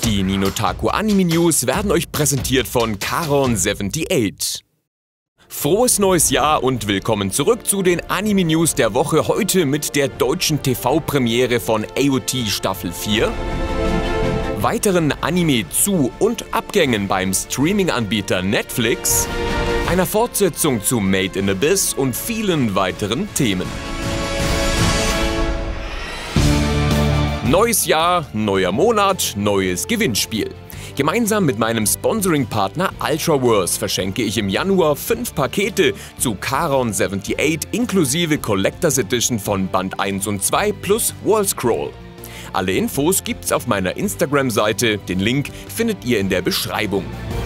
Die Ninotaku Anime News werden euch präsentiert von Karon78. Frohes neues Jahr und willkommen zurück zu den Anime News der Woche. Heute mit der deutschen TV-Premiere von AOT Staffel 4, weiteren Anime-Zu- und Abgängen beim Streaming-Anbieter Netflix, einer Fortsetzung zu Made in Abyss und vielen weiteren Themen. Neues Jahr, neuer Monat, neues Gewinnspiel. Gemeinsam mit meinem Sponsoring-Partner Ultraverse verschenke ich im Januar 5 Pakete zu Karon78 inklusive Collectors Edition von Band 1 und 2 plus Wallscroll. Alle Infos gibt's auf meiner Instagram-Seite, den Link findet ihr in der Beschreibung.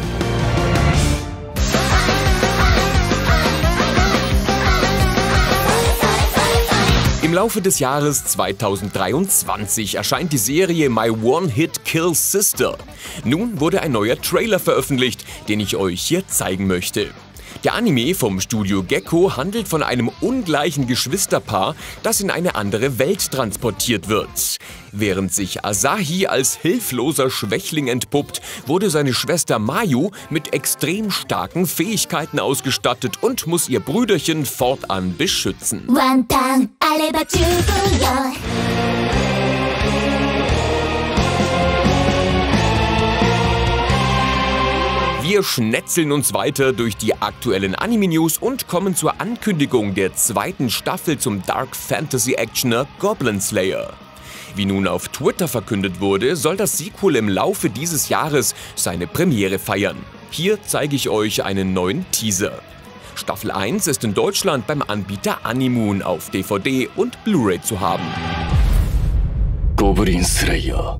Im Laufe des Jahres 2023 erscheint die Serie My One-Hit Kill Sister. Nun wurde ein neuer Trailer veröffentlicht, den ich euch hier zeigen möchte. Der Anime vom Studio Gekko handelt von einem ungleichen Geschwisterpaar, das in eine andere Welt transportiert wird. Während sich Asahi als hilfloser Schwächling entpuppt, wurde seine Schwester Mayu mit extrem starken Fähigkeiten ausgestattet und muss ihr Brüderchen fortan beschützen. Wir schnetzeln uns weiter durch die aktuellen Anime-News und kommen zur Ankündigung der zweiten Staffel zum Dark Fantasy-Actioner Goblin Slayer. Wie nun auf Twitter verkündet wurde, soll das Sequel im Laufe dieses Jahres seine Premiere feiern. Hier zeige ich euch einen neuen Teaser. Staffel 1 ist in Deutschland beim Anbieter Animoon auf DVD und Blu-ray zu haben. Goblin Slayer.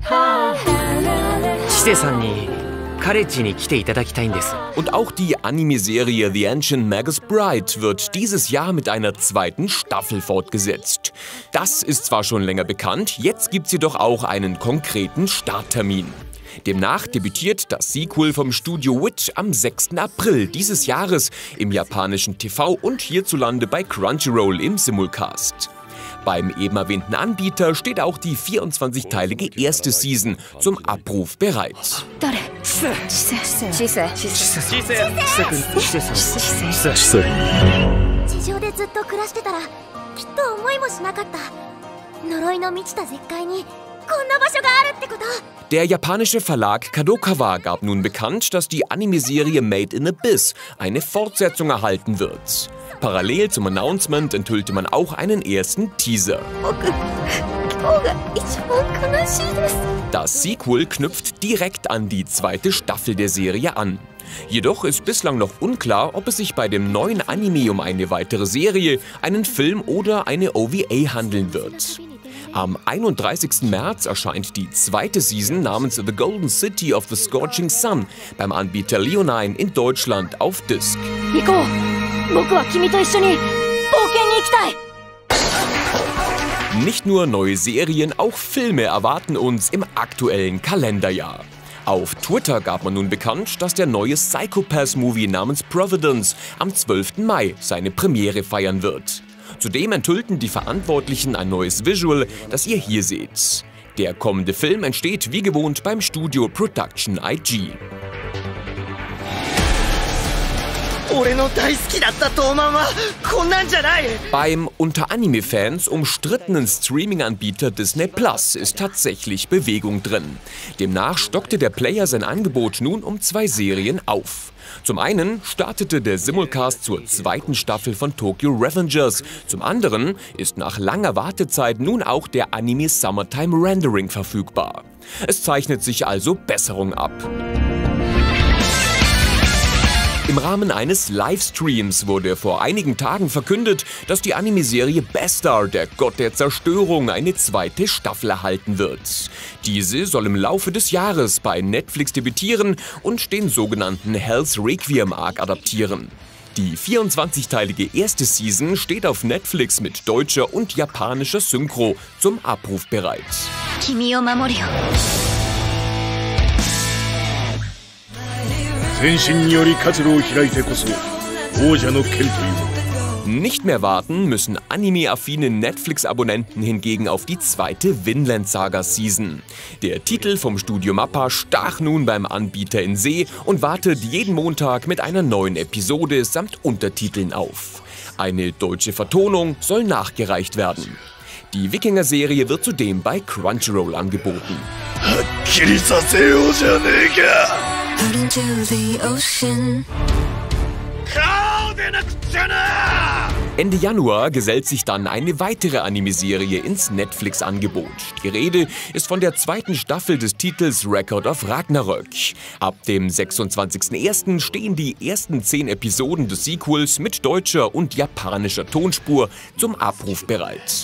Und auch die Anime-Serie The Ancient Magus Bride wird dieses Jahr mit einer zweiten Staffel fortgesetzt. Das ist zwar schon länger bekannt, jetzt gibt's jedoch auch einen konkreten Starttermin. Demnach debütiert das Sequel vom Studio Wit am 6. April dieses Jahres im japanischen TV und hierzulande bei Crunchyroll im Simulcast. Beim eben erwähnten Anbieter steht auch die 24-teilige erste Season zum Abruf bereit. Der japanische Verlag Kadokawa gab nun bekannt, dass die Anime-Serie Made in Abyss eine Fortsetzung erhalten wird. Parallel zum Announcement enthüllte man auch einen ersten Teaser. Das Sequel knüpft direkt an die zweite Staffel der Serie an. Jedoch ist bislang noch unklar, ob es sich bei dem neuen Anime um eine weitere Serie, einen Film oder eine OVA handeln wird. Am 31. März erscheint die zweite Season namens The Golden City of the Scorching Sun beim Anbieter Leonine in Deutschland auf Disc. Nicht nur neue Serien, auch Filme erwarten uns im aktuellen Kalenderjahr. Auf Twitter gab man nun bekannt, dass der neue Psycho-Pass-Movie namens Providence am 12. Mai seine Premiere feiern wird. Zudem enthüllten die Verantwortlichen ein neues Visual, das ihr hier seht. Der kommende Film entsteht wie gewohnt beim Studio Production IG. Beim unter Anime-Fans umstrittenen Streaming-Anbieter Disney Plus ist tatsächlich Bewegung drin. Demnach stockte der Player sein Angebot nun um 2 Serien auf. Zum einen startete der Simulcast zur zweiten Staffel von Tokyo Revengers. Zum anderen ist nach langer Wartezeit nun auch der Anime Summertime Rendering verfügbar. Es zeichnet sich also Besserung ab. Im Rahmen eines Livestreams wurde vor einigen Tagen verkündet, dass die Anime-Serie Bestar, der Gott der Zerstörung, eine zweite Staffel erhalten wird. Diese soll im Laufe des Jahres bei Netflix debütieren und den sogenannten Hell's Requiem Arc adaptieren. Die 24-teilige erste Season steht auf Netflix mit deutscher und japanischer Synchro zum Abruf bereit. 全身により活路を開いてこそ王者の剣というもの Nicht mehr warten müssen anime-affine Netflix-Abonnenten hingegen auf die zweite Vinland Saga Season. Der Titel vom Studio Mappa stach nun beim Anbieter in See und wartet jeden Montag mit einer neuen Episode samt Untertiteln auf. Eine deutsche Vertonung soll nachgereicht werden. Die Wikinger-Serie wird zudem bei Crunchyroll angeboten. Ende Januar gesellt sich dann eine weitere Anime-Serie ins Netflix-Angebot. Die Rede ist von der zweiten Staffel des Titels Record of Ragnarök. Ab dem 26.01. stehen die ersten 10 Episoden des Sequels mit deutscher und japanischer Tonspur zum Abruf bereit.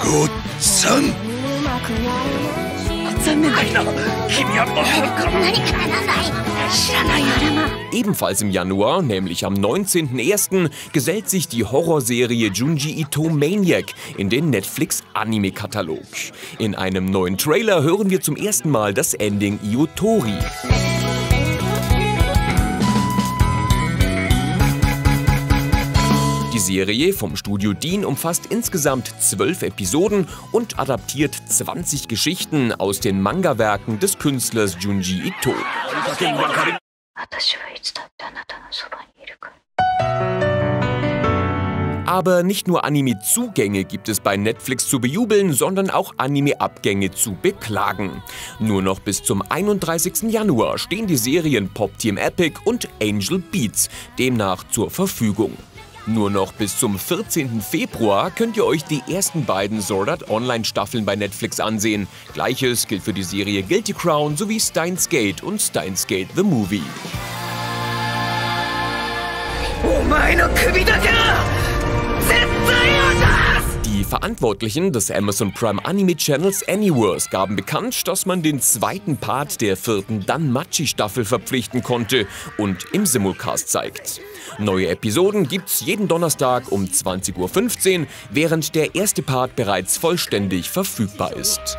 Ebenfalls im Januar, nämlich am 19.01., gesellt sich die Horrorserie Junji Ito Maniac in den Netflix-Anime-Katalog. In einem neuen Trailer hören wir zum ersten Mal das Ending Iotori. Die Serie vom Studio Dean umfasst insgesamt 12 Episoden und adaptiert 20 Geschichten aus den Manga-Werken des Künstlers Junji Ito. Aber nicht nur Anime-Zugänge gibt es bei Netflix zu bejubeln, sondern auch Anime-Abgänge zu beklagen. Nur noch bis zum 31. Januar stehen die Serien Pop Team Epic und Angel Beats demnach zur Verfügung. Nur noch bis zum 14. Februar könnt ihr euch die ersten beiden Sword Art Online Staffeln bei Netflix ansehen. Gleiches gilt für die Serie Guilty Crown sowie Steins Gate und Steins Gate The Movie. Die Verantwortlichen des Amazon Prime Anime Channels Anyverse gaben bekannt, dass man den zweiten Part der 4. Danmachi-Staffel verpflichten konnte und im Simulcast zeigt. Neue Episoden gibt's jeden Donnerstag um 20:15 Uhr, während der erste Part bereits vollständig verfügbar ist.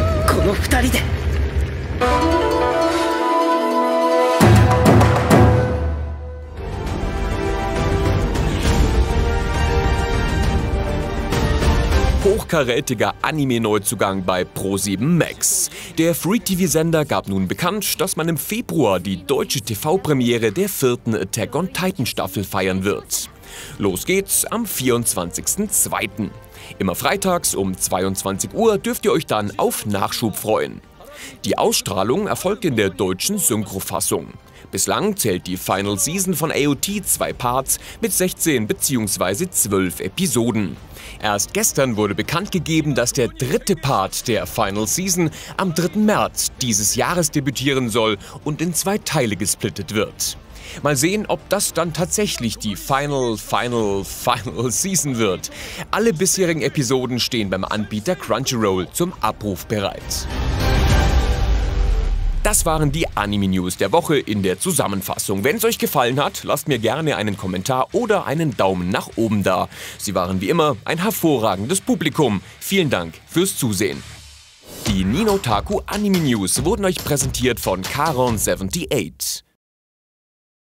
Hochkarätiger Anime-Neuzugang bei Pro7 Max. Der Free-TV-Sender gab nun bekannt, dass man im Februar die deutsche TV-Premiere der 4. Attack on Titan Staffel feiern wird. Los geht's am 24.02. Immer freitags um 22 Uhr dürft ihr euch dann auf Nachschub freuen. Die Ausstrahlung erfolgt in der deutschen Synchrofassung. Bislang zählt die Final Season von AOT 2 Parts mit 16 bzw. 12 Episoden. Erst gestern wurde bekannt gegeben, dass der 3. Part der Final Season am 3. März dieses Jahres debütieren soll und in 2 Teile gesplittet wird. Mal sehen, ob das dann tatsächlich die Final Season wird. Alle bisherigen Episoden stehen beim Anbieter Crunchyroll zum Abruf bereit. Das waren die Anime-News der Woche in der Zusammenfassung. Wenn es euch gefallen hat, lasst mir gerne einen Kommentar oder einen Daumen nach oben da. Sie waren wie immer ein hervorragendes Publikum. Vielen Dank fürs Zusehen. Die Ninotaku Anime News wurden euch präsentiert von Karon78.